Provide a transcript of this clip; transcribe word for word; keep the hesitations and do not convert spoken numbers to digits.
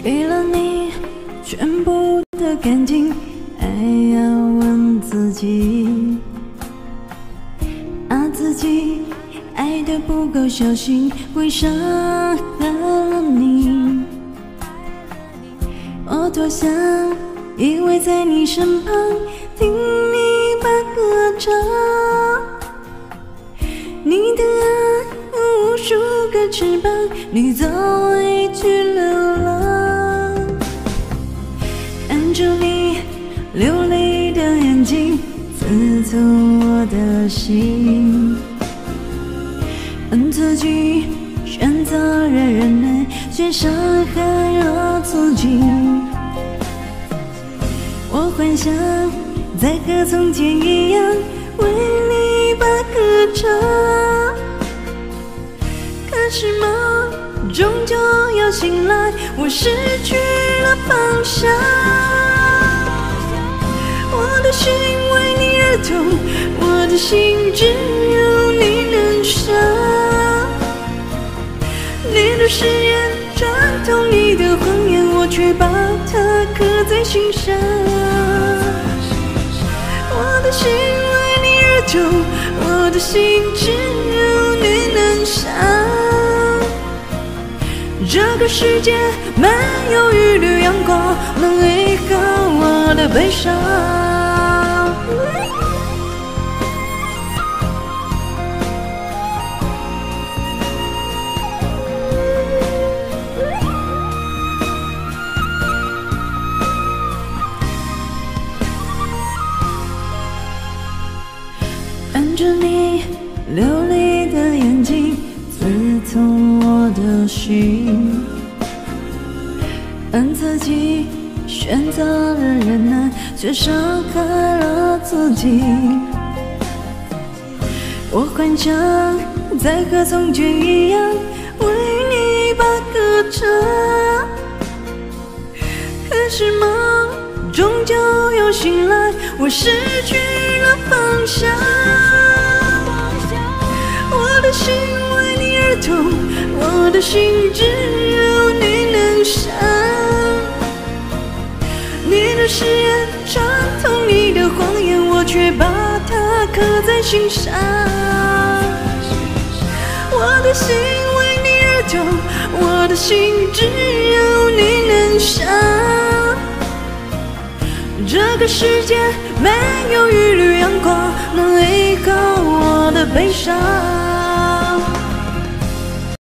给了你全部的感情，还要问自己，啊自己爱得不够小心，会伤害了你。我多想依偎在你身旁，听你把歌唱，你的爱有无数个翅膀，你早已去流浪。看着你流泪的眼睛，刺痛我的心，恨自己选择了忍耐，却伤害了自己。我幻想再和从前一样，为你把歌唱，可是梦终究要醒来，我失去了方向。我的心为你而痛，我的心只有你能伤。你的誓言穿透你的谎言，我却把它刻在心上。我的心为你而痛，我的心只有你能伤。这个世界没有一缕阳光能依靠我的悲伤。看着你流泪的眼睛，刺痛我的心，恨自己选择了忍耐，却伤害了自己。我幻想再和从前一样，为你把歌唱，可是梦终究要醒来，我失去了方向。我的心为你而痛，我的心只有你能伤。你的誓言穿透你的谎言，我却把它刻在心上。我的心为你而痛，我的心只有你能伤。这个世界没有一缕阳光能依靠我的悲伤。